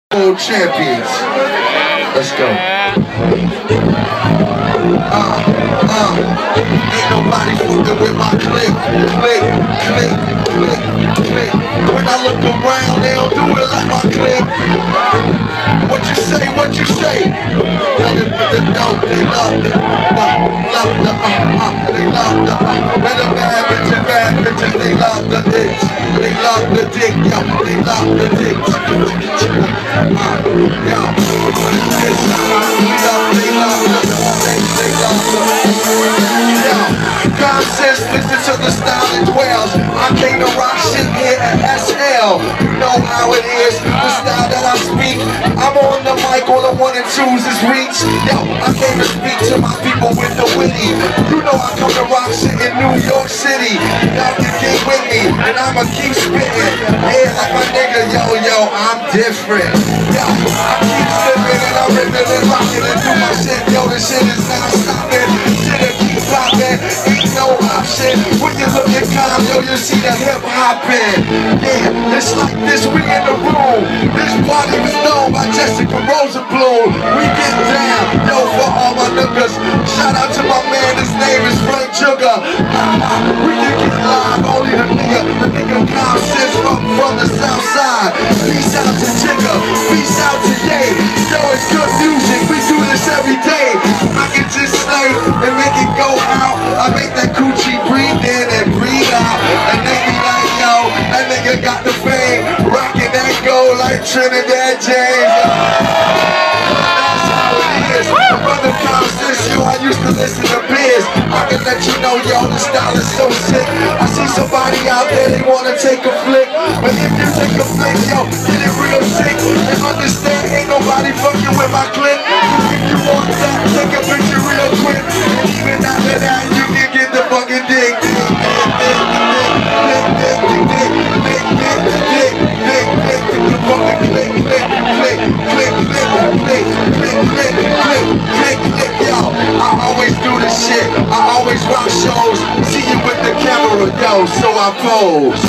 World champions. Let's go. Ain't nobody fucking with my click. When I look around, they don't do it like my click. What you say? They love it. They love it. When the bad bitches, they love the dicks. They love the dick, yo. They love the dicks. Consensus, listen to the style and dwells. I came to rock shit here at SL. You know how it is, the style that I speak. I'm on the mic, all the 1 and 2s is reach. Yo, I came to speak to my people with the witty. You know I come to rock shit in New York City. Y'all can get with me, and I'ma keep spitting. Yeah, like my nigga, yo, I'm different. Yo, I keep slipping and I'm ripping and rocking and do my shit. Yo, this shit is not stopping. Shit'll keep popping. Ain't no option. When you look at calm, yo, you see the hip hopping. Yeah, it's like this, we in the room. This party was known by Jessica Rosenblum. We get down, yo, for all my niggas. Shout out to my man, his name is Frank Sugar. We can get live, only the nigga Consensus from the south side. Peace out to Jigga, peace out to Ye. Yo, it's good music, we do this every day. I can just slay and make it go out. I make that coochie breathe in and breathe out. And they be like, yo, that nigga got the fame, rocking that gold like Trinidad James. That's how it is. Brother Consensus, yo, I used to listen to Biz. I can let you know, yo, the style is so sick. I see somebody out there, they wanna take a flick. But if you take a flick, yo, get it real sick. And understand, ain't nobody fucking with my clip. If you want that, take a picture real quick. And even after that, you can get the fucking dick. Yo, I always do this shit. I always rock shows. See you with the camera, yo, so I pose.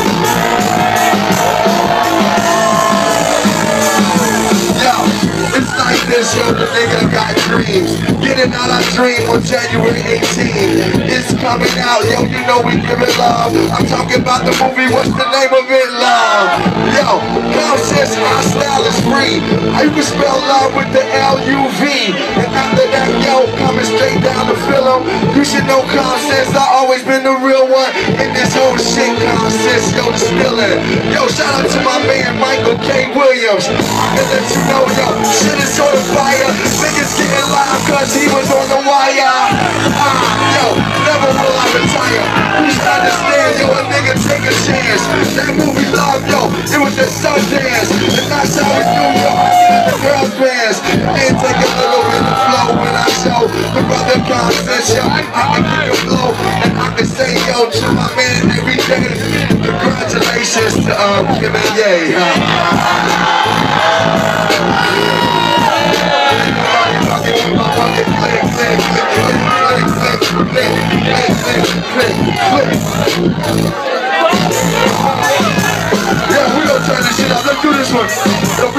It's like this, yo, the nigga got dreams. Getting out our dream on January 18th. It's coming out, yo, you know we give it love. I'm talking about the movie, what's the name of it? Love. Yo, Consensus, our style is free. You can spell love with the L-U-V. And after that, yo, coming straight down the film. You should know Consensus, I always been the real one. In this whole shit, Consensus, yo, the spilling. Yo, shout out to my man, Michael K. Williams. I can let you know, yo, shit is on fire. Niggas getting live cause he was on the wire. Yo, never will I retire. You should understand, yo, a nigga take a chance. That movie Love, yo, it was at Sundance. And that's how we do, yo, I get the girls' bands. And take a little bit of flow when I show the brother Consensus, yo, I can kick a blow. And I can say, yo, to my man every day. Congratulations to Kim and Ye. Yeah, we gonna turn this shit up. Let's do this one.